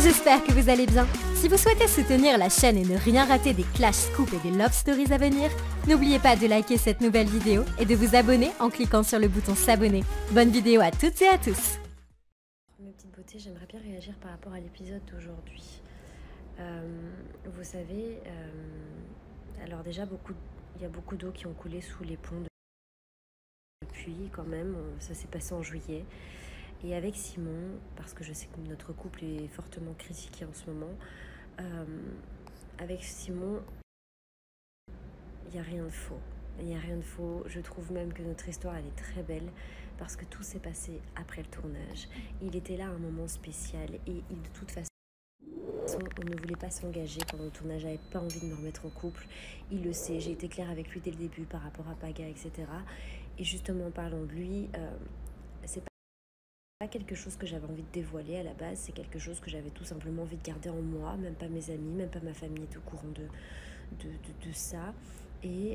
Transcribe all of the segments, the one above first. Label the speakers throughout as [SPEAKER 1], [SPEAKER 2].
[SPEAKER 1] J'espère que vous allez bien. Si vous souhaitez soutenir la chaîne et ne rien rater des clash scoops et des love stories à venir, n'oubliez pas de liker cette nouvelle vidéo et de vous abonner en cliquant sur le bouton s'abonner. Bonne vidéo à toutes et à tous.
[SPEAKER 2] Mes petites beautés, j'aimerais bien réagir par rapport à l'épisode d'aujourd'hui. Vous savez, alors déjà il y a beaucoup d'eau qui ont coulé sous les ponts depuis quand même, ça s'est passé en juillet. Et avec Simon, parce que je sais que notre couple est fortement critiqué en ce moment, avec Simon, il n'y a rien de faux. Il n'y a rien de faux. Je trouve même que notre histoire, elle est très belle parce que tout s'est passé après le tournage. Il était là à un moment spécial et de toute façon, on ne voulait pas s'engager pendant le tournage. J'avais pas envie de me remettre en couple. Il le sait. J'ai été claire avec lui dès le début par rapport à Paga, etc. Et justement, en parlant de lui, c'est pas quelque chose que j'avais envie de dévoiler à la base. C'est quelque chose que j'avais tout simplement envie de garder en moi. Même pas mes amis, même pas ma famille est au courant de ça. Et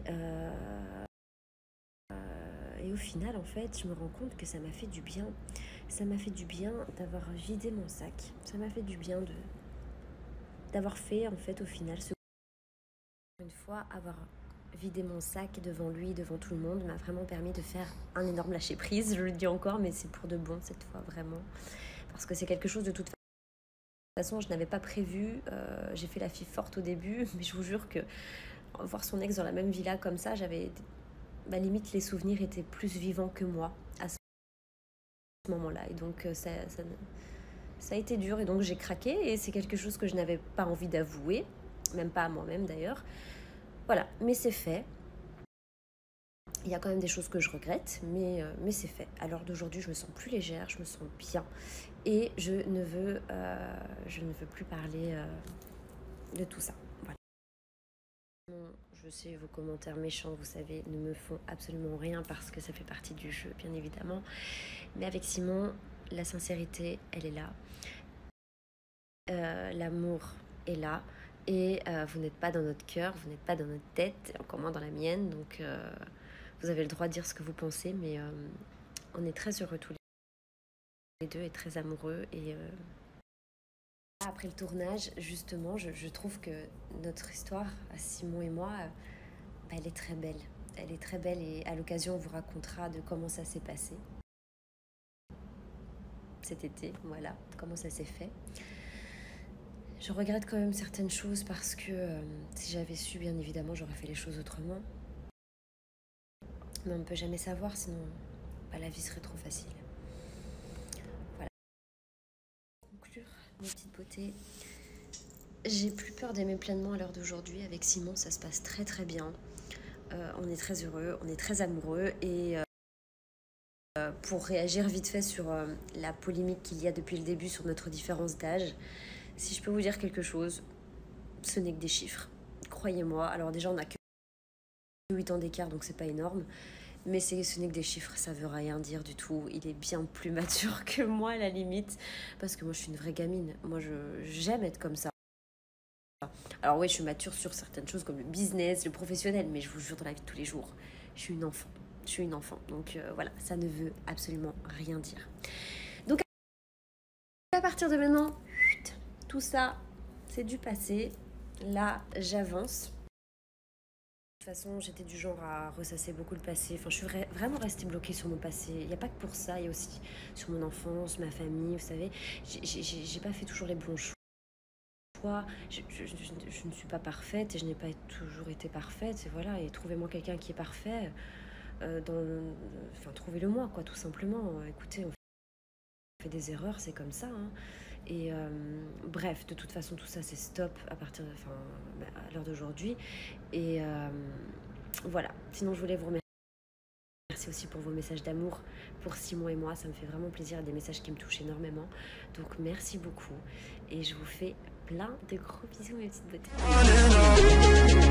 [SPEAKER 2] au final, en fait, je me rends compte que ça m'a fait du bien. Ça m'a fait du bien d'avoir vidé mon sac. Ça m'a fait du bien d'avoir fait, en fait, au final, une fois, avoir vidé mon sac devant lui, devant tout le monde, m'a vraiment permis de faire un énorme lâcher-prise. Je le dis encore, mais c'est pour de bon cette fois, vraiment. Parce que c'est quelque chose de toute façon, je n'avais pas prévu. J'ai fait la fille forte au début, mais je vous jure que voir son ex dans la même villa comme ça, limite les souvenirs étaient plus vivants que moi à ce moment-là. Et donc ça a été dur et donc j'ai craqué et c'est quelque chose que je n'avais pas envie d'avouer, même pas à moi-même d'ailleurs. Voilà, mais c'est fait. Il y a quand même des choses que je regrette, mais c'est fait. À l'heure d'aujourd'hui, je me sens plus légère, je me sens bien et je ne veux plus parler de tout ça. Voilà. Je sais, vos commentaires méchants, vous savez, ne me font absolument rien parce que ça fait partie du jeu, bien évidemment. Mais avec Simon, la sincérité, elle est là. L'amour est là. Et vous n'êtes pas dans notre cœur, vous n'êtes pas dans notre tête, encore moins dans la mienne. Donc, vous avez le droit de dire ce que vous pensez, mais on est très heureux tous les deux et très amoureux. Et après le tournage, justement, je trouve que notre histoire, à Simon et moi, elle est très belle. Elle est très belle et à l'occasion, on vous racontera de comment ça s'est passé cet été, voilà, comment ça s'est fait. Je regrette quand même certaines choses parce que si j'avais su, bien évidemment, j'aurais fait les choses autrement. Mais on ne peut jamais savoir, sinon la vie serait trop facile. Voilà. Pour conclure, mes petites beautés, j'ai plus peur d'aimer pleinement à l'heure d'aujourd'hui. Avec Simon, ça se passe très très bien. On est très heureux, on est très amoureux. Et pour réagir vite fait sur la polémique qu'il y a depuis le début sur notre différence d'âge, si je peux vous dire quelque chose, ce n'est que des chiffres. Croyez-moi. Alors déjà, on n'a que 8 ans d'écart, donc c'est pas énorme. Mais ce n'est que des chiffres, ça veut rien dire du tout. Il est bien plus mature que moi, à la limite. Parce que moi, je suis une vraie gamine. Moi, j'aime être comme ça. Alors oui, je suis mature sur certaines choses comme le business, le professionnel. Mais je vous jure, dans la vie de tous les jours, je suis une enfant. Je suis une enfant. Donc voilà, ça ne veut absolument rien dire. Donc à partir de maintenant, tout ça, c'est du passé. Là, j'avance. De toute façon, j'étais du genre à ressasser beaucoup le passé. Enfin, je suis vraiment restée bloquée sur mon passé. Il n'y a pas que pour ça, il y a aussi sur mon enfance, ma famille, vous savez. J'ai pas fait toujours les bons choix. Je ne suis pas parfaite et je n'ai pas toujours été parfaite. Et voilà, et trouvez-moi quelqu'un qui est parfait. Trouvez-le moi, quoi, tout simplement. Écoutez, on fait des erreurs, c'est comme ça, hein. Et bref, de toute façon, tout ça, c'est stop à l'heure d'aujourd'hui. Et voilà. Sinon, je voulais vous remercier. Merci aussi pour vos messages d'amour pour Simon et moi. Ça me fait vraiment plaisir. Des messages qui me touchent énormément. Donc, merci beaucoup. Et je vous fais plein de gros bisous, mes petites beautés.